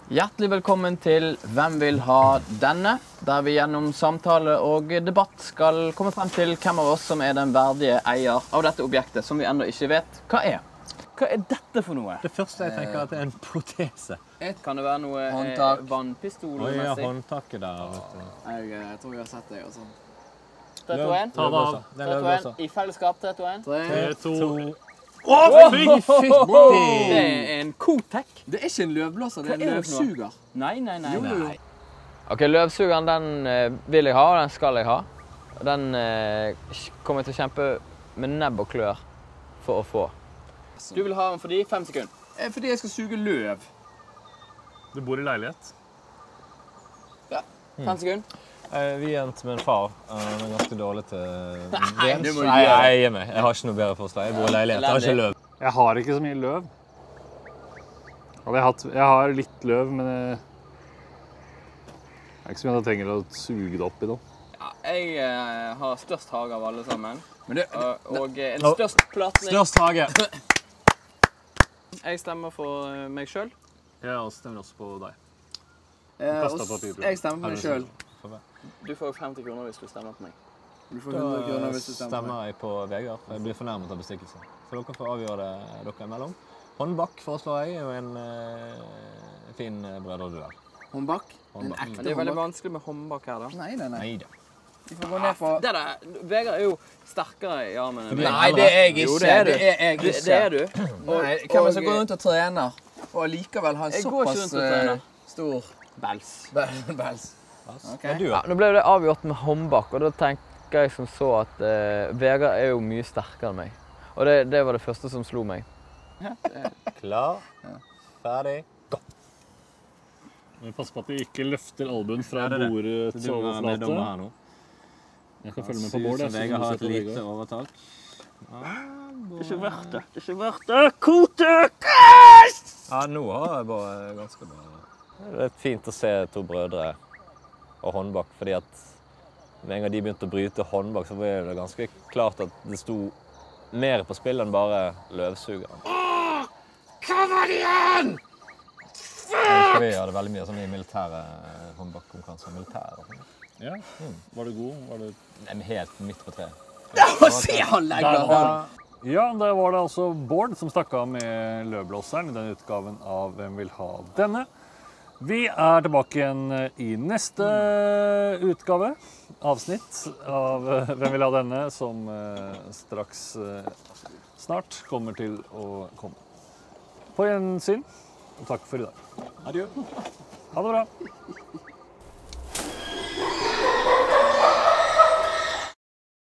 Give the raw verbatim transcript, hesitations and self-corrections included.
Hjertelig velkommen til Hvem vil ha denne? Der vi gjennom samtale og debatt skal komme frem til hvem av oss som er den verdige eier av dette objektet, som vi enda ikke vet hva er. Hva er dette for noe? Det første jeg tenker at det er en protese. Kan det være noe Håndtak. vannpistol? Oi, ja, håndtaket der. Jeg, jeg tror jeg har sett deg, altså. tre, to, én. Ta det av. tre, to, én. I fellesskap, tre, to, én. Tre, to... Å, fy Det fytti! er en Kotek. Det er ikke en løvblåser, det er Hva en er det for noe? løvsuger. Nei, nei, nei. Jo, jo, jo. Ok, løvsugeren, den eh, vil jeg ha, og den skal jeg ha. Og den eh, kommer jeg til å kjempe med nebb og klør for å få. Du vil ha den for de fem sekunder. Eh, Fordi jeg skal suge løv. Du bor i leilighet. Ja, fem sekunder. Eh, Vi endte med en far. Han er ganske dårlig til Nei, du må Nei, gjøre jeg gir meg. Jeg har ikke noe bedre forslag. Jeg bor i leilighet. Jeg har ikke løv. Jeg har ikke så mye løv. Hadde jeg, hatt, jeg har litt løv, men det er ikke så mye jeg trenger å suge det opp i nå. Ja, jeg eh, har størst hage av alle sammen. Men det, Og, og eh, en Nå- størst platning. Størst hage. Jeg stemmer for eh, meg selv. Jeg stemmer også på deg. eh, Kastet og papir. jeg stemmer på meg selv. Du får femti kroner hvis du stemmer på meg. Du får hundre kroner hvis du stemmer på meg. Stemmer jeg på Vegard. Jeg blir fornærmet av bestikkelse. Så dere får avgjøre det dere imellom. Håndbak foreslår jeg, og en eh, fin brødreduell. Håndbak? En Håndbak. ekte Men det er veldig håndbak? vanskelig med håndbak her da. Nei, nei, nei. Neida. Vi får gå ned for... Det der, Vegard er jo sterkere i armen enn meg. Nei, det er jeg ikke. Jo, det er du. Det er jeg Det, ikke. det er du. Og, Nei, hvem er det som og- går rundt og trener? Og allikevel har en Jeg går ikke såpass rundt og trener. eh, stor Bels. bel- bels. Ok. Og du, Ja, nå ble det avgjort med håndbak, og da tenker jeg som så at eh, Vegard er jo mye sterkere enn meg. Og det, det var det første som slo meg. Klar, ferdig, gå. Men pass på at de ikke løfter albuen fra Ja, det er det. bordets Du må være meddommer overflate. her nå. Jeg kan følge med på Bård. jeg, så Vegard kan har du et se på lite Vegard. overtak. Det er ikke verdt det. Det er ikke verdt det. Kotek! Ja, nå har jeg bare ganske bra. Det er fint å se to brødre og håndbak, fordi at med en gang de begynte å bryte håndbak, så var det ganske klart at det sto mer på spill enn bare løvsugeren. Hva var det igjen?! Jeg vi hadde veldig mye sånn i militære håndbakkonkurranser. Militære. og sånn. Ja, var du god? Var du... Nei, men helt midt på treet. Se, han legger Der, hånd! ja, der var det altså Bård som stakk av med løvblåseren i den utgaven av Hvem vil ha denne? Vi er tilbake igjen i neste utgave, avsnitt av eh, Hvem vil ha denne, som eh, straks eh, snart kommer til å komme. På gjensyn, og takk for i dag. Adjø. Ha det bra.